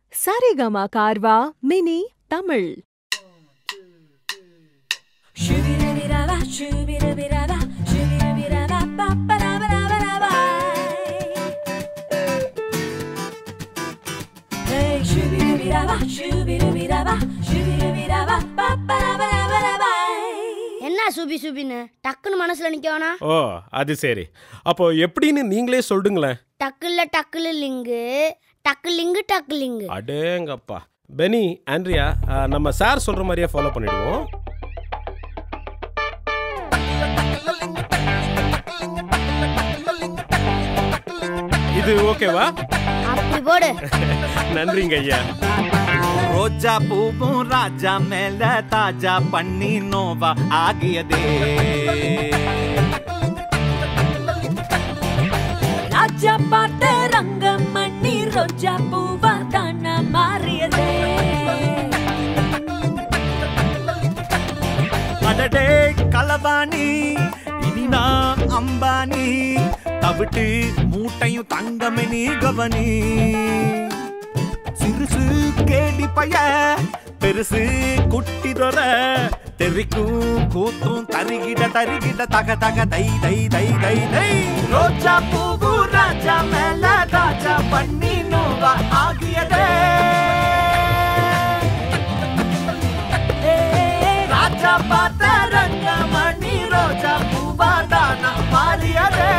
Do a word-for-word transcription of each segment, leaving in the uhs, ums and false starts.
Saregama Carvaan mini Tamil. என்ன சுபி சுபின்னு டக்குன்னு மனசுல நிக்கவனா? ஓ அது சரி. அப்போ எப்படின்னு நீங்களே சொல்லுங்களேன். டக்குல டக்குல லிங்கு டக்கு லிங்கு டக்கு லிங்கு. அடேங்கப்பா. பெனி, ஆண்ட்ரியா, நம்ம சார் சொல்ற மாதிரியே ஃபாலோ பண்ணிடுவோம். இது ஓகேவா? அப்படி போடு. நன்றிங்க ஐயா. ரோஜா பூவும் ராஜா மேல தாஜா பண்ணி நோவா ஆகியதே. ராஜா பார்த்த ரங்கம் மண்ணி ரோஜா பூவா தானா மாறியதே. அடடே கலவாணி இனி நான் அம்பானி தவிட்டு மூட்டையும் தங்கமே நீ கவனி. சிறுசு கேடி பைய பெருசு குட்டி தொர தெரிக்கும் கூத்தும் தருகிட தருகிட தக தக தை தை தை தை தை. ரோஜா பூவு ராஜா மேல ராஜா பண்ணி நோவா ஆகியதே. ராஜா பார்த்த ரங்கமணி ரோஜா பூவா தானா மாறியதே.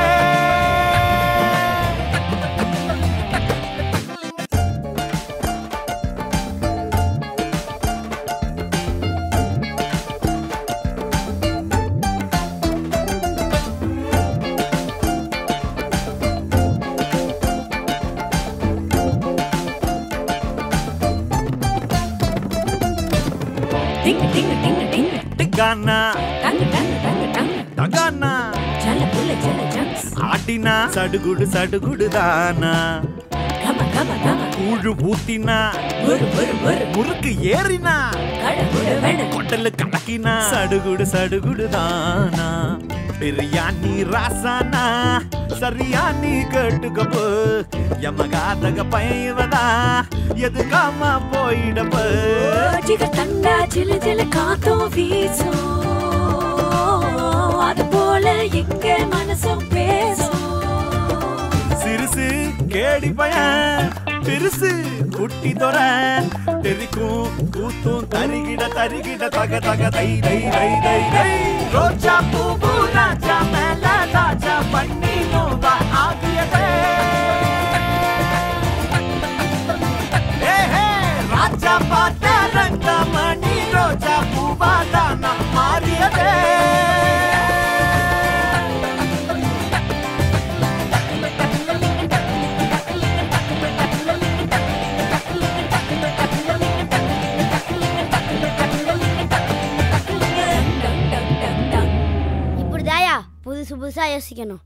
Ding ding ding ding. Tigana. Tang tang tang tang. Tagana. Chala pulla chala chunks. Adina. Sadugudu sadugudu dana. Kama kama kama. Ulu putina. Bur bur bur. Murukku yerina. Kada kuda vena. Kottalu kadakina. Sadugudu sadugudu dana. Biryani rasana. Sariyani kettukapu. Yamagadaga paivada. Edukama poidappu. Jiga tanda jil jil kaatho veeso. Adu pole inge manasum peso. Sirusu kedi paya. Pirusu kutti thora. Terikum kuthum tarigida tarigida taga taga dai dai dai dai dai. Roja poovu raja mela raja panni nova agiyade. Hey hey raja paata rangamani roja poova dana mariyade. புதுசு புதுசா யோசிக்கணும்.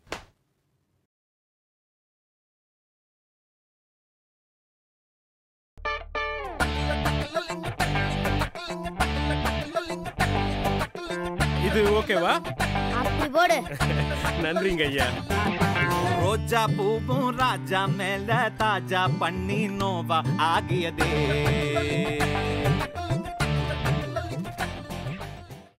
இது ஓகேவா? அப்படி போடு. நன்றிங்க ஐயா. ரோஜா பூவும் ராஜா மேல தாஜா பண்ணி நோவா ஆகியதே.